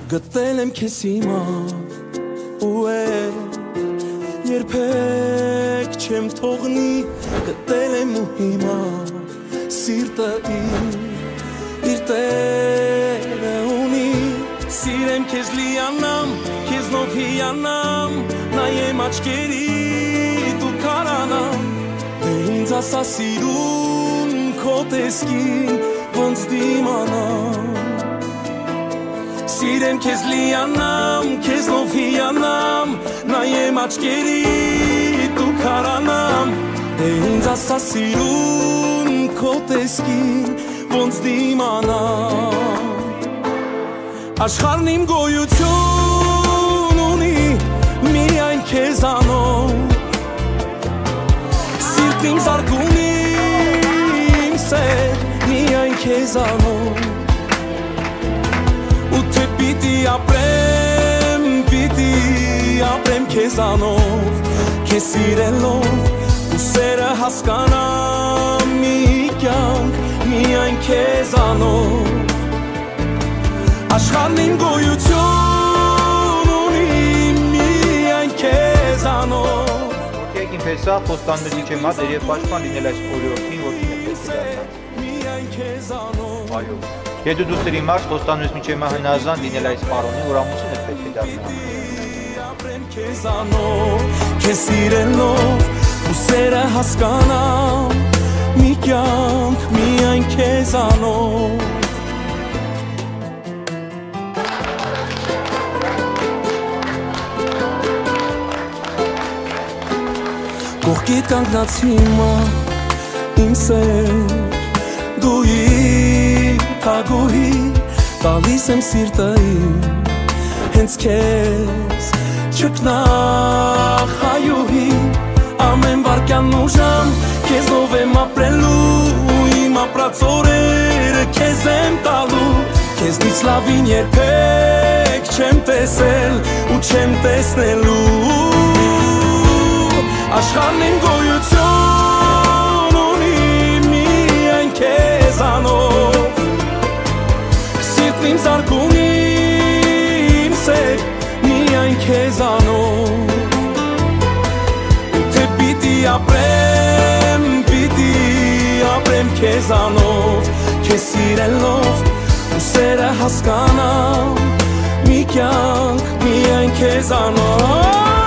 Գտել եմ քեզ հիմա ու երբեք չեմ թողնի Գտել եմ ու հիմա սիրտը իր տերը ունի Սիրեմ քեզ լիանամ, քեզնով հիանամ Նայեմ աչքերիդ ու կարանամ Դե ինձ ասա սիրուն քո տեսքին ոնց դիմանամ Սիրեմ քեզ լիանամ, քեզնով հիանամ Նայեմ աչքերիդ ու կարանամ Դե ինձ ասա սիրուն քո տեսքին ոնց դիմանամ Աշխարհն իմ գոյություն ունի միայն քեզանով Սիրտն իմ զարգուն իմ սեր միայն քեզանով Ու թե պիտի ապրեմ քեզանով Քեզ սիրելով ու սերը հասկանամ մի կյանք միայն քեզանով Աշխարհն իմ գոյություն ունի միայն քեզանով Եկեք իմ փեսա խոստանների չեմա դեր եւ պաշտպան լինել այս օրիորդին որ միայն քեզանով Այո Եթե դու սերի մարդ խոստանուես միջեմա հնազան լինել այս պարոնի որ ամուսինը պետք է դառնա Ապրեմ քեզանով քեզ սիրելով ու սերը հասկանամ մի կյանք միայն քեզանով Կողքիդ կանգնած հիմա իմ սեր դու իմ թագուհի տալիս եմ սիրտը հենց քեզ չկնախ հայուհի ամեն վարքյանն ու ժամ քեզնով եմ ապրելու իմ ապրած օրերը քեզ եմ տալու քեզնից լավին երբեք չեմ տեսել ու չեմ տեսնելու Աշխարհն իմ գոյություն ունի միայն քեզանով Սիրտն իմ զարգուն իմ սեր միայն քեզանով Թե պիտի ապրեմ քեզանով Քեզ սիրելով ու սերը հասկանամ մի կյանք միայն քեզանով